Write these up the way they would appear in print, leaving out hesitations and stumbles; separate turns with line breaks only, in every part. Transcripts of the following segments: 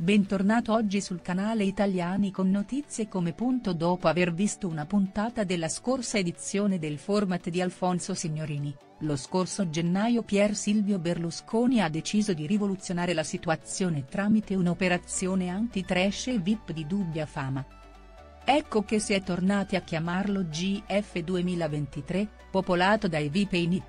Bentornato oggi sul canale Italiani con notizie come punto. Dopo aver visto una puntata della scorsa edizione del format di Alfonso Signorini, lo scorso gennaio Pier Silvio Berlusconi ha deciso di rivoluzionare la situazione tramite un'operazione anti-trash e VIP di dubbia fama. Ecco che si è tornati a chiamarlo GF 2023, popolato dai VIP e i NIP.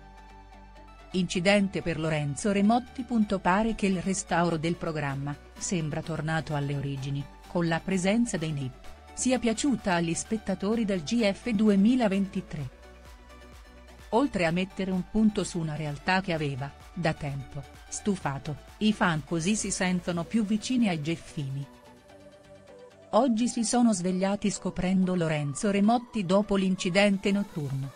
Incidente per Lorenzo Remotti. Pare che il restauro del programma, sembra tornato alle origini, con la presenza dei NIP, sia piaciuta agli spettatori del GF 2023. Oltre a mettere un punto su una realtà che aveva, da tempo, stufato, i fan così si sentono più vicini ai Geffini. Oggi si sono svegliati scoprendo Lorenzo Remotti dopo l'incidente notturno.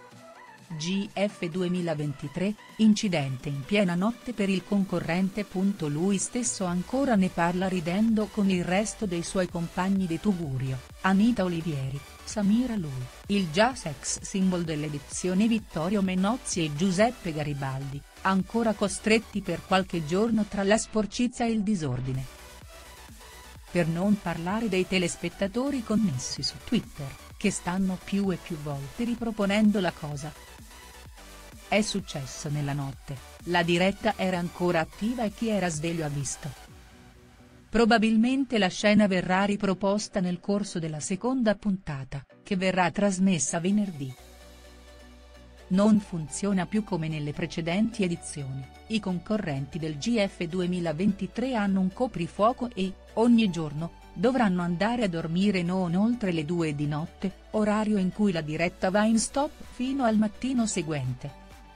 GF 2023, incidente in piena notte per il concorrente. Lui stesso ancora ne parla ridendo con il resto dei suoi compagni di Tugurio, Anita Olivieri, Samira Lui, il già sex symbol dell'edizione Vittorio Menozzi e Giuseppe Garibaldi, ancora costretti per qualche giorno tra la sporcizia e il disordine. Per non parlare dei telespettatori connessi su Twitter, che stanno più e più volte riproponendo la cosa. È successo nella notte, la diretta era ancora attiva e chi era sveglio ha visto. Probabilmente la scena verrà riproposta nel corso della seconda puntata, che verrà trasmessa venerdì. Non funziona più come nelle precedenti edizioni, i concorrenti del GF 2023 hanno un coprifuoco e, ogni giorno, dovranno andare a dormire non oltre le 2 di notte, orario in cui la diretta va in stop fino al mattino seguente.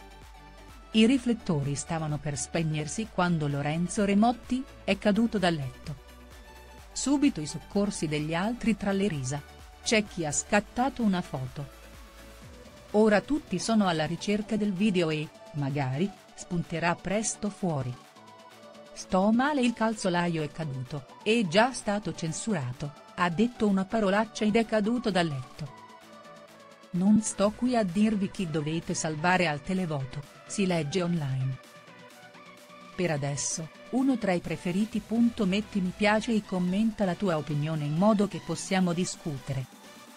I riflettori stavano per spegnersi quando Lorenzo Remotti è caduto dal letto. Subito i soccorsi degli altri tra le risa. C'è chi ha scattato una foto. Ora tutti sono alla ricerca del video e, magari, spunterà presto fuori. Sto male, il calzolaio è caduto, è già stato censurato, ha detto una parolaccia ed è caduto dal letto. Non sto qui a dirvi chi dovete salvare al televoto, si legge online. Per adesso, uno tra i preferiti. Metti mi piace e commenta la tua opinione in modo che possiamo discutere.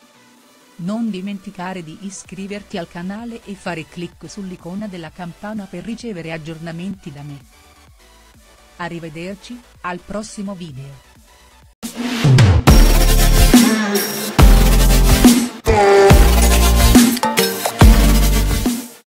Non dimenticare di iscriverti al canale e fare clic sull'icona della campana per ricevere aggiornamenti da me. Arrivederci, al prossimo video.